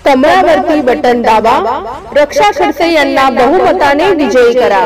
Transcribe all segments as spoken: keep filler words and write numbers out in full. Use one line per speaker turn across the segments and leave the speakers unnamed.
कमळावरती button दाबा, रक्षा खडसे यांना बहुमताने विजयी करा।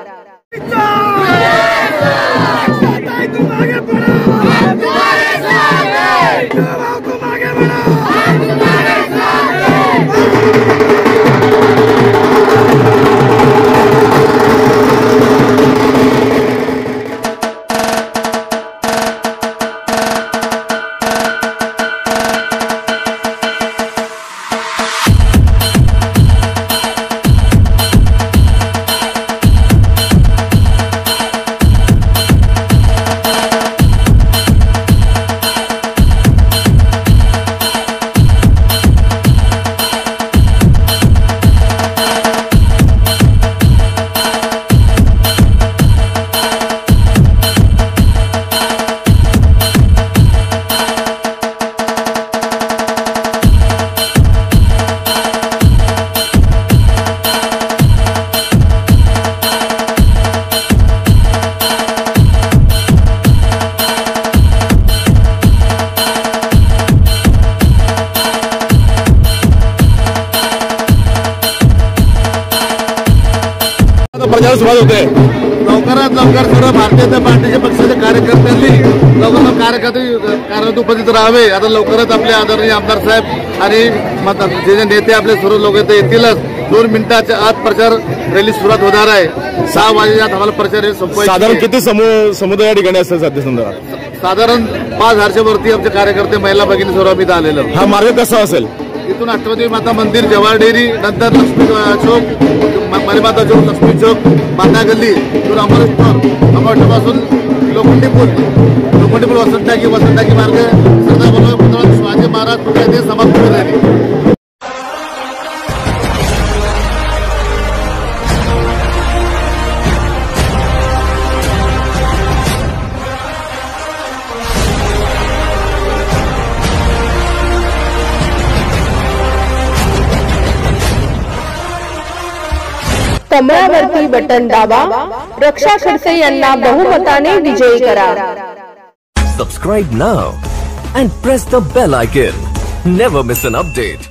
प्रचार सुरुवात होते। लवकरात लवकर सर्व भारतीय जनता पार्टीच्या पक्षाच्या कार्यकर्त्यांनी लवकर कार्यकर्ते कार्यात उपस्थित राहावे। आता लवकरच आपले आदरणीय आमदार साहेब आणि जे नेते आपले सर्व लोक येतीलच। दोन मिनिटाच्या आत प्रचार रॅली सुरुवात होणार आहे। सहा वाजेच्या आत आम्हाला प्रचार संपवायचा।
साधारण किती समुदाय या ठिकाणी असेल सध्या संदर्भात?
साधारण पाच हजारच्या वरती आमचे कार्यकर्ते महिला भगिनी सर्व आम्ही आलेलो।
हा मार्ग कसा असेल?
इथून अष्टपदी माता मंदिर, जवाहर डेअरी, नंतर लक्ष्मी चौक, मरीमाता चौक, लक्ष्मी चौक, माता गल्ली, इथून अमर स्टोर, अमर पासून लोखंडी पूल, लोखंडी पूल वसंत टाकी, वसंत टाकी मार्ग सरदार वल्लभभाई पटेल शिवाजी महाराज पुतळा ते समाप्त होत आहे।
कमळावरती बटन दाबा, रक्षा खडसे यांना बहुमताने विजयी करा।
Subscribe now and press the bell icon. Never miss an update.